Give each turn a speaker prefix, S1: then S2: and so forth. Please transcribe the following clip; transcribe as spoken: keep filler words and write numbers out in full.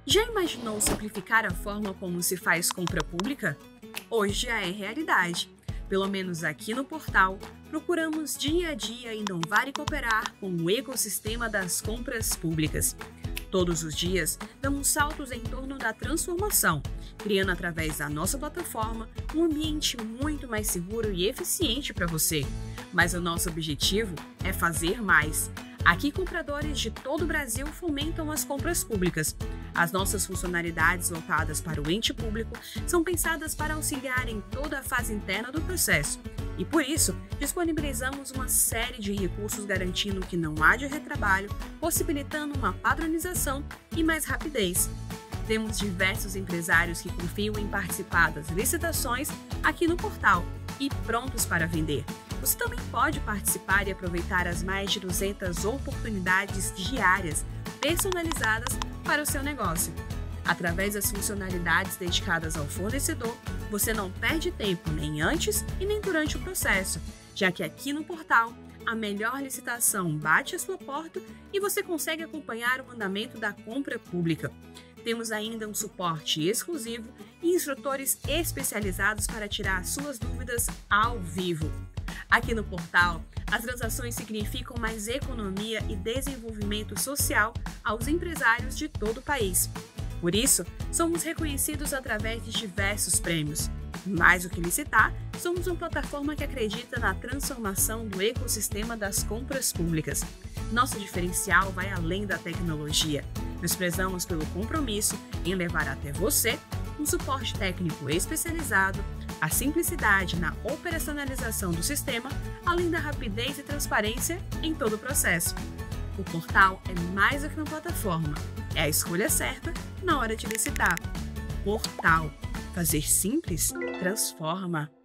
S1: Já imaginou simplificar a forma como se faz compra pública? Hoje já é realidade. Pelo menos aqui no portal, procuramos dia a dia inovar e cooperar com o ecossistema das compras públicas. Todos os dias, damos saltos em torno da transformação, criando através da nossa plataforma um ambiente muito mais seguro e eficiente para você. Mas o nosso objetivo é fazer mais. Aqui, compradores de todo o Brasil fomentam as compras públicas. As nossas funcionalidades voltadas para o ente público são pensadas para auxiliar em toda a fase interna do processo. E por isso, disponibilizamos uma série de recursos garantindo que não haja retrabalho, possibilitando uma padronização e mais rapidez. Temos diversos empresários que confiam em participar das licitações aqui no portal e prontos para vender. Você também pode participar e aproveitar as mais de duzentas oportunidades diárias personalizadas para o seu negócio. Através das funcionalidades dedicadas ao fornecedor, você não perde tempo nem antes e nem durante o processo, já que aqui no portal a melhor licitação bate a sua porta e você consegue acompanhar o andamento da compra pública. Temos ainda um suporte exclusivo e instrutores especializados para tirar suas dúvidas ao vivo. Aqui no portal, as transações significam mais economia e desenvolvimento social aos empresários de todo o país. Por isso, somos reconhecidos através de diversos prêmios. Mais do que licitar, somos uma plataforma que acredita na transformação do ecossistema das compras públicas. Nosso diferencial vai além da tecnologia. Nós prezamos pelo compromisso em levar até você um suporte técnico especializado, a simplicidade na operacionalização do sistema, além da rapidez e transparência em todo o processo. O portal é mais do que uma plataforma, é a escolha certa na hora de licitar. Portal. Fazer simples transforma.